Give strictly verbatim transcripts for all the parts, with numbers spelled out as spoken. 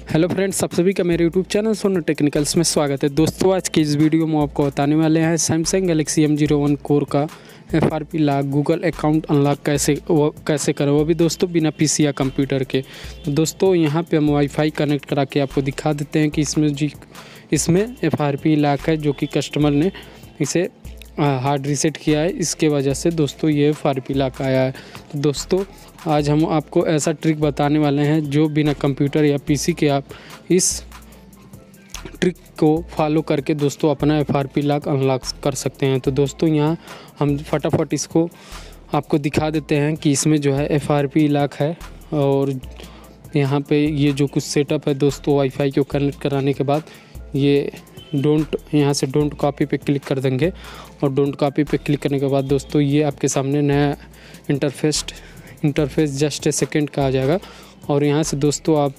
Hello friends, सब सभी का मेरे यूट्यूब चैनल सोनू टेक्निकल्स में स्वागत है। दोस्तों आज की इस वीडियो में आपको बताने वाले हैं Samsung Galaxy M zero one core का F R P lock Google account unlock कैसे वो कैसे करें, वो भी दोस्तों बिना पीसी या कंप्यूटर के। तो दोस्तों यहाँ पे हम वाईफाई कनेक्ट करा के आपको दिखा देते हैं कि इसमें जी इसमें एफ आर पी लॉक है, जो कि कस्टमर ने इसे हार्ड रीसेट किया है, इसके वजह से दोस्तों ये एफ आर पी लॉक आया है। तो दोस्तों आज हम आपको ऐसा ट्रिक बताने वाले हैं जो बिना कंप्यूटर या पीसी के आप इस ट्रिक को फॉलो करके दोस्तों अपना F R P lock unlock कर सकते हैं। तो दोस्तों यहाँ हम फटाफट इसको आपको दिखा देते हैं कि इसमें जो है एफ आर पी लॉक है, और यहाँ पे ये जो कुछ सेटअप है दोस्तों वाईफाई को कनेक्ट कराने के बाद ये डोंट यहाँ से डोंट कॉपी पे क्लिक कर देंगे, और डोंट कॉपी पे क्लिक करने के बाद दोस्तों ये आपके सामने नया interface interface just a second का आ जाएगा। और यहाँ से दोस्तों आप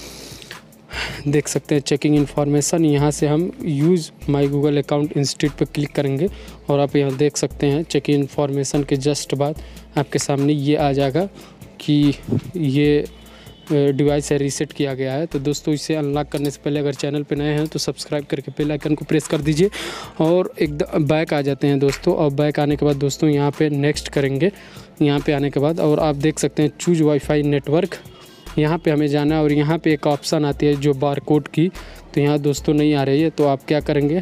देख सकते हैं चेकिंग इन्फॉर्मेशन, यहाँ से हम use my Google account instead पे क्लिक करेंगे, और आप यहाँ देख सकते हैं चेकिंग इन्फॉर्मेशन के जस्ट बाद आपके सामने ये आ जाएगा कि ये डिवाइस है रीसेट किया गया है। तो दोस्तों इसे अनलॉक करने से पहले अगर चैनल पे नए हैं तो सब्सक्राइब करके बेल आइकन को प्रेस कर दीजिए, और एकदम बैक आ जाते हैं दोस्तों। और बैक आने के बाद दोस्तों यहाँ पे नेक्स्ट करेंगे। यहाँ पे आने के बाद और आप देख सकते हैं चूज वाईफाई नेटवर्क, यहाँ पे हमें जाना है, और यहाँ पे एक ऑप्शन आती है जो बार कोड की, तो यहाँ दोस्तों नहीं आ रही है। तो आप क्या करेंगे,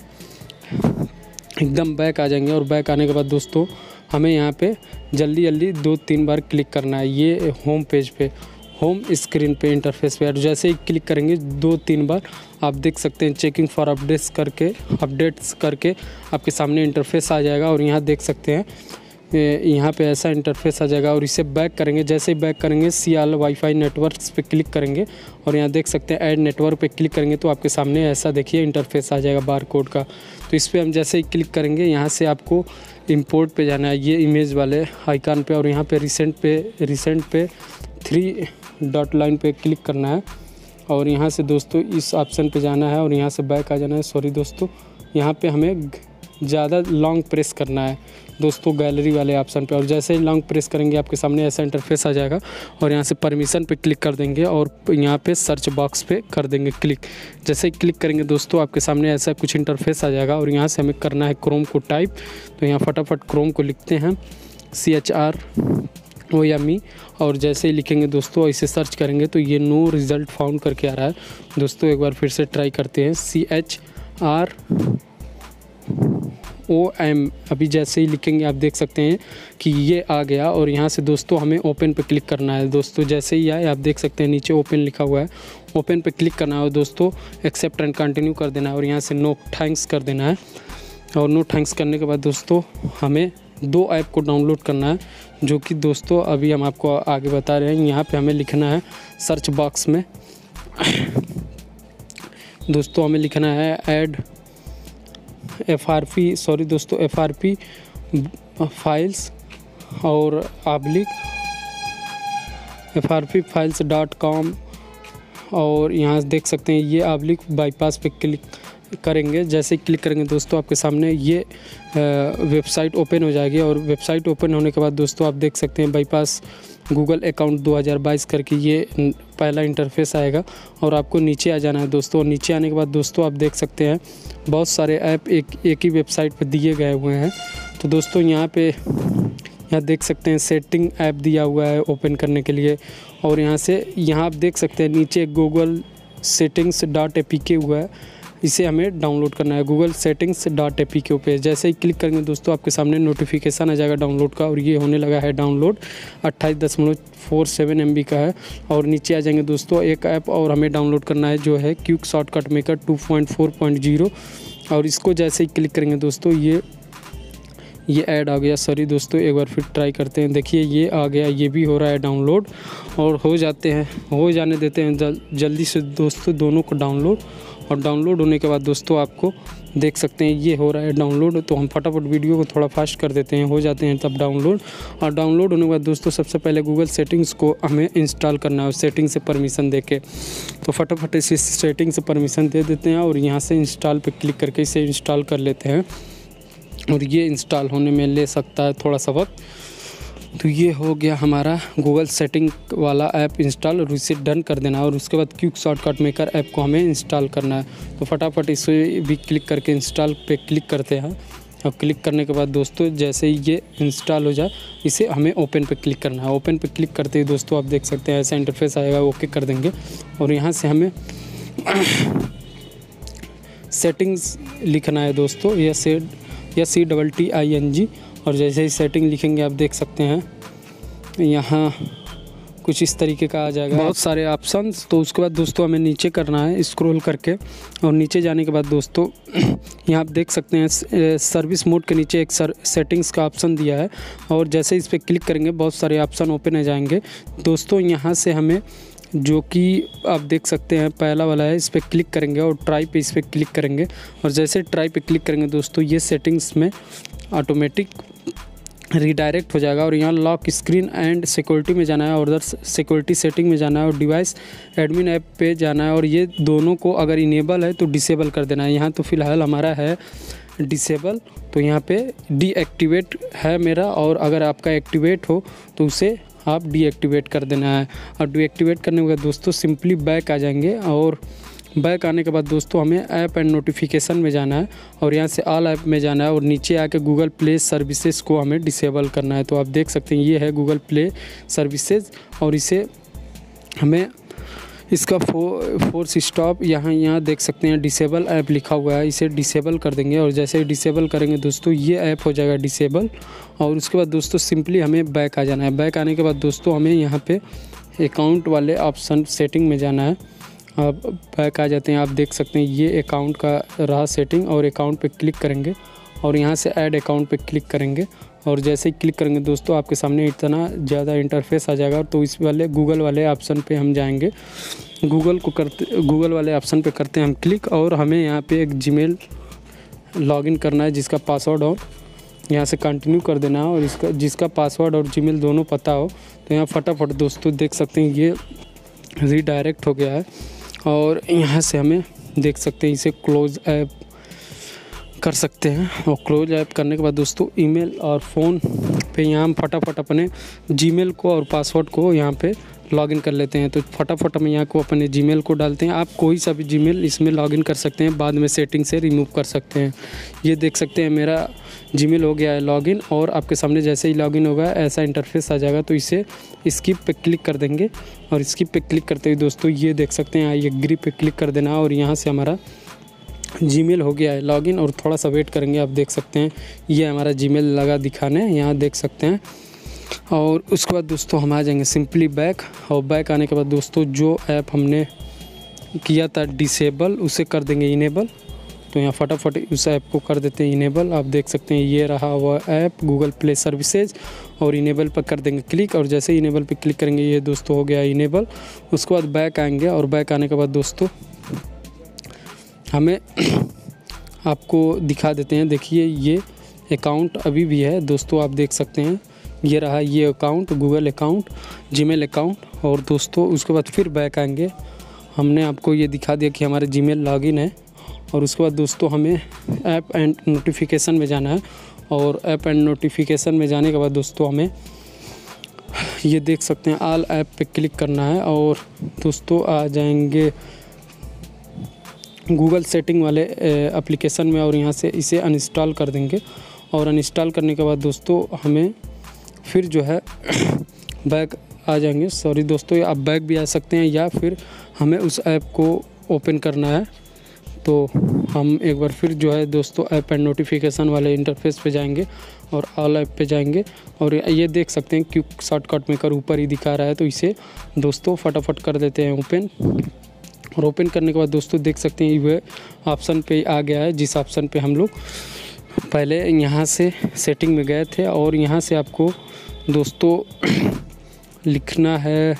एकदम बैक आ जाएंगे, और बैक आने के बाद दोस्तों हमें यहाँ पे जल्दी जल्दी दो तीन बार क्लिक करना है ये होम पेज पे, होम स्क्रीन पे इंटरफेस पे। और जैसे ही क्लिक करेंगे दो तीन बार आप देख सकते हैं चेकिंग फॉर अपडेट्स करके अपडेट्स करके आपके सामने इंटरफेस आ जाएगा। और यहाँ देख सकते हैं यहाँ पे ऐसा इंटरफेस आ जाएगा, और इसे बैक करेंगे। जैसे ही बैक करेंगे सी आल वाईफाई नेटवर्क्स पे क्लिक करेंगे, और यहाँ देख सकते हैं ऐड नेटवर्क पे क्लिक करेंगे तो आपके सामने ऐसा देखिए इंटरफेस आ जाएगा बार कोड का। तो इस पर हम जैसे ही क्लिक करेंगे यहाँ से आपको इंपोर्ट पे जाना है, ये इमेज वाले आइकन पे, और यहाँ पे रिसेंट पे रिसेंट पे थ्री डॉट लाइन पे क्लिक करना है, और यहाँ से दोस्तों इस ऑप्शन पे जाना है, और यहाँ से बैक आ जाना है। सॉरी दोस्तों, यहाँ पे हमें ज़्यादा लॉन्ग प्रेस करना है दोस्तों गैलरी वाले ऑप्शन पे, और जैसे ही लॉन्ग प्रेस करेंगे आपके सामने ऐसा इंटरफेस आ जाएगा। और यहाँ से परमिशन पे क्लिक कर देंगे, और यहाँ पे सर्च बॉक्स पे कर देंगे क्लिक। जैसे ही क्लिक करेंगे दोस्तों आपके सामने ऐसा कुछ इंटरफेस आ जाएगा, और यहाँ से हमें करना है क्रोम को टाइप। तो यहाँ फटाफट क्रोम को लिखते हैं C H R O M E, और जैसे ही लिखेंगे दोस्तों इसे सर्च करेंगे तो ये नो रिज़ल्ट फाउंड करके आ रहा है। दोस्तों एक बार फिर से ट्राई करते हैं C H R O M, अभी जैसे ही लिखेंगे आप देख सकते हैं कि ये आ गया। और यहाँ से दोस्तों हमें ओपन पे क्लिक करना है। दोस्तों जैसे ही आए आप देख सकते हैं नीचे ओपन लिखा हुआ है, ओपन पे क्लिक करना है, और दोस्तों एक्सेप्ट एंड कंटिन्यू कर देना है, और यहाँ से नो थैंक्स कर देना है। और नो थैंक्स करने के बाद दोस्तों हमें दो ऐप को डाउनलोड करना है, जो कि दोस्तों अभी हम आपको आगे बता रहे हैं। यहाँ पे हमें लिखना है सर्च बॉक्स में दोस्तों हमें लिखना है add F R P sorry दोस्तों एफ आर पी फाइल्स और oblique F R P files dot com, और यहाँ देख सकते हैं ये आब्लिक बाईपास पे क्लिक करेंगे। जैसे ही क्लिक करेंगे दोस्तों आपके सामने ये वेबसाइट ओपन हो जाएगी, और वेबसाइट ओपन होने के बाद दोस्तों आप देख सकते हैं बाईपास गूगल अकाउंट दो हज़ार बाईस करके ये पहला इंटरफेस आएगा, और आपको नीचे आ जाना है दोस्तों। नीचे आने के बाद दोस्तों आप देख सकते हैं बहुत सारे ऐप एक एक ही वेबसाइट पर दिए गए हुए हैं। तो दोस्तों यहाँ पे यहाँ देख सकते हैं सेटिंग ऐप दिया हुआ है ओपन करने के लिए, और यहाँ से यहाँ आप देख सकते हैं नीचे Google settings dot A P K हुआ है, इसे हमें डाउनलोड करना है Google settings dot A P K पे। जैसे ही क्लिक करेंगे दोस्तों आपके सामने नोटिफिकेशन आ जाएगा डाउनलोड का, और ये होने लगा है डाउनलोड अट्ठाईस दशमलव फोर सेवन एम बी का है। और नीचे आ जाएंगे दोस्तों एक ऐप और हमें डाउनलोड करना है जो है quick shortcut maker two point four point zero, और इसको जैसे ही क्लिक करेंगे दोस्तों ये ये ऐड आ गया। सॉरी दोस्तों एक बार फिर ट्राई करते हैं, देखिए ये आ गया, ये भी हो रहा है डाउनलोड, और हो जाते हैं हो जाने देते हैं जल, जल्दी से दोस्तों दोनों को डाउनलोड। और डाउनलोड होने के बाद दोस्तों आपको देख सकते हैं ये हो रहा है डाउनलोड। तो हम फटाफट वीडियो को थोड़ा फास्ट कर देते हैं, हो जाते हैं तब डाउनलोड। और डाउनलोड होने के बाद दोस्तों सबसे पहले गूगल सेटिंग्स को हमें इंस्टॉल करना है सेटिंग से परमिशन देके। तो फटाफट इस सेटिंग से परमिशन दे देते हैं, और यहाँ से इंस्टॉल पे क्लिक करके इसे इंस्टॉल कर लेते हैं। और ये इंस्टॉल होने में ले सकता है थोड़ा सा वक्त, तो ये हो गया हमारा गूगल सेटिंग वाला ऐप इंस्टॉल, और इसे डन कर देना है। और उसके बाद क्विक शॉर्टकट मेकर ऐप को हमें इंस्टॉल करना है। तो फटाफट इसे भी क्लिक करके इंस्टॉल पे क्लिक करते हैं। और क्लिक करने के बाद दोस्तों जैसे ही ये इंस्टॉल हो जाए इसे हमें ओपन पे क्लिक करना है। ओपन पे क्लिक करते ही दोस्तों आप देख सकते हैं ऐसा इंटरफेस आएगा, ओके कर देंगे। और यहाँ से हमें सेटिंग्स लिखना है दोस्तों, या से या C double T I N G. और जैसे ही सेटिंग लिखेंगे आप देख सकते हैं यहाँ कुछ इस तरीके का आ जाएगा, बहुत सारे ऑप्शंस। तो उसके बाद दोस्तों हमें नीचे करना है स्क्रॉल करके, और नीचे जाने के बाद दोस्तों यहाँ आप देख सकते हैं सर्विस मोड के नीचे एक सर सेटिंग्स का ऑप्शन दिया है। और जैसे इस पर क्लिक करेंगे बहुत सारे ऑप्शन ओपन हो जाएंगे दोस्तों। यहाँ से हमें जो कि आप देख सकते हैं पहला वाला है, इस पर क्लिक करेंगे और ट्राई पे इस पर क्लिक करेंगे। और जैसे ट्राई पे क्लिक करेंगे दोस्तों ये सेटिंग्स में ऑटोमेटिक रीडायरेक्ट हो जाएगा। और यहाँ लॉक स्क्रीन एंड सिक्योरिटी में जाना है, और उधर सिक्योरिटी सेटिंग में जाना है, और डिवाइस एडमिन ऐप पे जाना है। और ये दोनों को अगर इनेबल है तो डिसेबल कर देना है। यहाँ तो फ़िलहाल हमारा है डिसेबल, तो यहाँ पे डीएक्टिवेट है मेरा, और अगर आपका एक्टिवेट हो तो उसे आप डीएक्टिवेट कर देना है। और डीएक्टिवेट करने के बाद दोस्तों सिंपली बैक आ जाएंगे। और बैक आने के बाद दोस्तों हमें ऐप एंड नोटिफिकेशन में जाना है, और यहाँ से ऑल ऐप में जाना है, और नीचे आके गूगल प्ले सर्विसेज को हमें डिसेबल करना है। तो आप देख सकते हैं ये है गूगल प्ले सर्विसेज, और इसे हमें इसका फो फोर्स स्टॉप यहाँ यहाँ देख सकते हैं डिसेबल ऐप लिखा हुआ है, इसे डिसेबल कर देंगे। और जैसे ही डिसेबल करेंगे दोस्तों ये ऐप हो जाएगा डिसेबल। और उसके बाद दोस्तों सिंपली हमें बैक आ जाना है। बैक आने के बाद दोस्तों हमें यहाँ पे अकाउंट वाले ऑप्शन सेटिंग में जाना है। आप बैक आ जाते हैं, आप देख सकते हैं ये अकाउंट का रहा सेटिंग, और अकाउंट पे क्लिक करेंगे और यहाँ से ऐड अकाउंट पे क्लिक करेंगे। और जैसे ही क्लिक करेंगे दोस्तों आपके सामने इतना ज़्यादा इंटरफेस आ जाएगा। तो इस वाले गूगल वाले ऑप्शन पे हम जाएंगे, गूगल को करते गूगल वाले ऑप्शन पे करते हैं हम क्लिक, और हमें यहाँ पे एक जीमेल लॉगिन करना है जिसका पासवर्ड और यहाँ से कंटिन्यू कर देना है। और इसका जिसका पासवर्ड और जीमेल दोनों पता हो तो यहाँ फटाफट दोस्तों देख सकते हैं ये रीडायरेक्ट हो गया है। और यहाँ से हमें देख सकते हैं इसे क्लोज ऐप कर सकते हैं। और क्लोज ऐप करने के बाद दोस्तों ईमेल और फ़ोन पे यहाँ हम फटाफट अपने जीमेल को और पासवर्ड को यहाँ पे लॉगिन कर लेते हैं। तो फटाफट हम यहाँ को अपने जीमेल को डालते हैं। आप कोई सा भी जीमेल इसमें लॉगिन कर सकते हैं, बाद में सेटिंग से रिमूव कर सकते हैं। ये देख सकते हैं मेरा जीमेल हो गया है लॉगिन, और आपके सामने जैसे ही लॉगिन होगा ऐसा इंटरफेस आ जाएगा। तो इसे स्किप पे क्लिक कर देंगे, और स्किप पे क्लिक करते ही दोस्तों ये देख सकते हैं आई एग्री पे क्लिक कर देना, और यहाँ से हमारा जीमेल हो गया है लॉगिन। और थोड़ा सा वेट करेंगे, आप देख सकते हैं ये हमारा जीमेल लगा दिखाने, यहाँ देख सकते हैं। और उसके बाद दोस्तों हम आ जाएंगे सिंपली बैक, और बैक आने के बाद दोस्तों जो ऐप हमने किया था डिसेबल उसे कर देंगे इनेबल। तो यहाँ फटाफट उस ऐप को कर देते हैं इनेबल। आप देख सकते हैं ये रहा हुआ ऐप गूगल प्ले सर्विसेज, और इनेबल पर कर देंगे क्लिक। और जैसे ही इनेबल पर क्लिक करेंगे ये दोस्तों हो गया इनेबल। उसके बाद बैक आएंगे, और बैक आने के बाद दोस्तों हमें आपको दिखा देते हैं। देखिए ये अकाउंट अभी भी है दोस्तों, आप देख सकते हैं ये रहा ये account Google account, Gmail account. और दोस्तों उसके बाद फिर बैक आएंगे, हमने आपको ये दिखा दिया कि हमारे जीमेल लॉगिन है। और उसके बाद दोस्तों हमें ऐप एंड नोटिफिकेशन में जाना है, और ऐप एंड नोटिफिकेशन में जाने के बाद दोस्तों हमें ये देख सकते हैं ऑल ऐप पे क्लिक करना है। और दोस्तों आ जाएंगे गूगल सेटिंग वाले एप्लीकेशन में, और यहाँ से इसे अनइंस्टॉल कर देंगे। और अनइंस्टॉल करने के बाद दोस्तों हमें फिर जो है बैक आ जाएंगे। सॉरी दोस्तों आप बैक भी आ सकते हैं, या फिर हमें उस ऐप को ओपन करना है। तो हम एक बार फिर जो है दोस्तों ऐप एंड नोटिफिकेशन वाले इंटरफेस पे जाएंगे, और ऑल ऐप पे जाएंगे। और ये देख सकते हैं क्विक शॉर्टकट मेकर ऊपर ही दिखा रहा है, तो इसे दोस्तों फटाफट कर देते हैं ओपन। और ओपन करने के बाद दोस्तों देख सकते हैं ये ऑप्शन पे आ गया है, जिस ऑप्शन पे हम लोग पहले यहाँ से सेटिंग में गए थे। और यहाँ से आपको दोस्तों लिखना है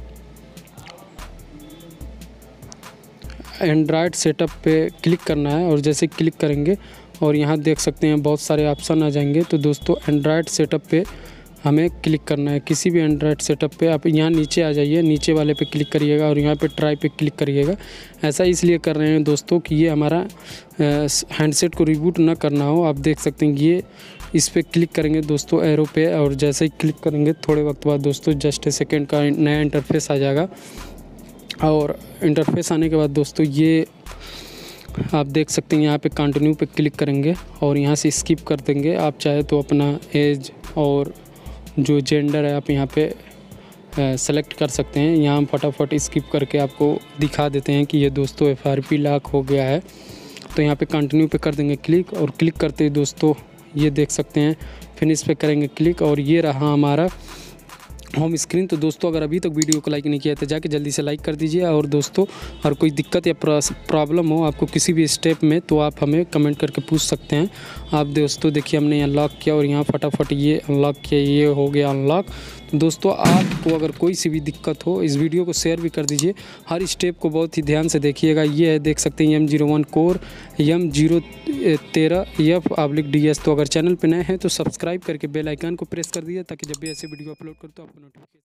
एंड्रॉयड सेटअप पे क्लिक करना है। और जैसे क्लिक करेंगे और यहाँ देख सकते हैं बहुत सारे ऑप्शन आ जाएंगे। तो दोस्तों एंड्रॉयड सेटअप पे हमें क्लिक करना है। किसी भी एंड्रॉयड सेटअप पे आप यहाँ नीचे आ जाइए, नीचे वाले पे क्लिक करिएगा और यहाँ पे ट्राई पे क्लिक करिएगा। ऐसा इसलिए कर रहे हैं दोस्तों कि ये हमारा हैंडसेट को रिबूट ना करना हो। आप देख सकते हैं ये इस पर क्लिक करेंगे दोस्तों एरो पे, और जैसे ही क्लिक करेंगे थोड़े वक्त बाद दोस्तों जस्ट ए सेकेंड का नया इंटरफेस आ जाएगा। और इंटरफेस आने के बाद दोस्तों ये आप देख सकते हैं यहाँ पे कंटिन्यू पे क्लिक करेंगे और यहाँ से स्किप कर देंगे। आप चाहे तो अपना एज और जो जेंडर है आप यहाँ पे सेलेक्ट कर सकते हैं। यहाँ हम फटाफट स्किप करके आपको दिखा देते हैं कि ये दोस्तों एफ आर पी लॉक हो गया है। तो यहाँ पे कंटिन्यू पे कर देंगे क्लिक, और क्लिक करते ही दोस्तों ये देख सकते हैं फिनिश पे करेंगे क्लिक, और ये रहा हमारा होम स्क्रीन। तो दोस्तों अगर अभी तक वीडियो को लाइक नहीं किया तो जाके जल्दी से लाइक कर दीजिए। और दोस्तों और कोई दिक्कत या प्रॉब्लम हो आपको किसी भी स्टेप में तो आप हमें कमेंट करके पूछ सकते हैं। आप दोस्तों देखिए हमने अनलॉक किया और यहाँ फटाफट ये अनलॉक किया, ये हो गया अनलॉक। तो दोस्तों आपको अगर कोई सी भी दिक्कत हो इस वीडियो को शेयर भी कर दीजिए, हर स्टेप को बहुत ही ध्यान से देखिएगा। ये है देख सकते हैं M zero one core M zero तेरह एफ ऑब्लिक डी एस। तो अगर चैनल पे नए हैं तो सब्सक्राइब करके बेल आइकन को प्रेस कर दीजिए ताकि जब भी ऐसे वीडियो अपलोड करो तो आपको नोटिफिकेशन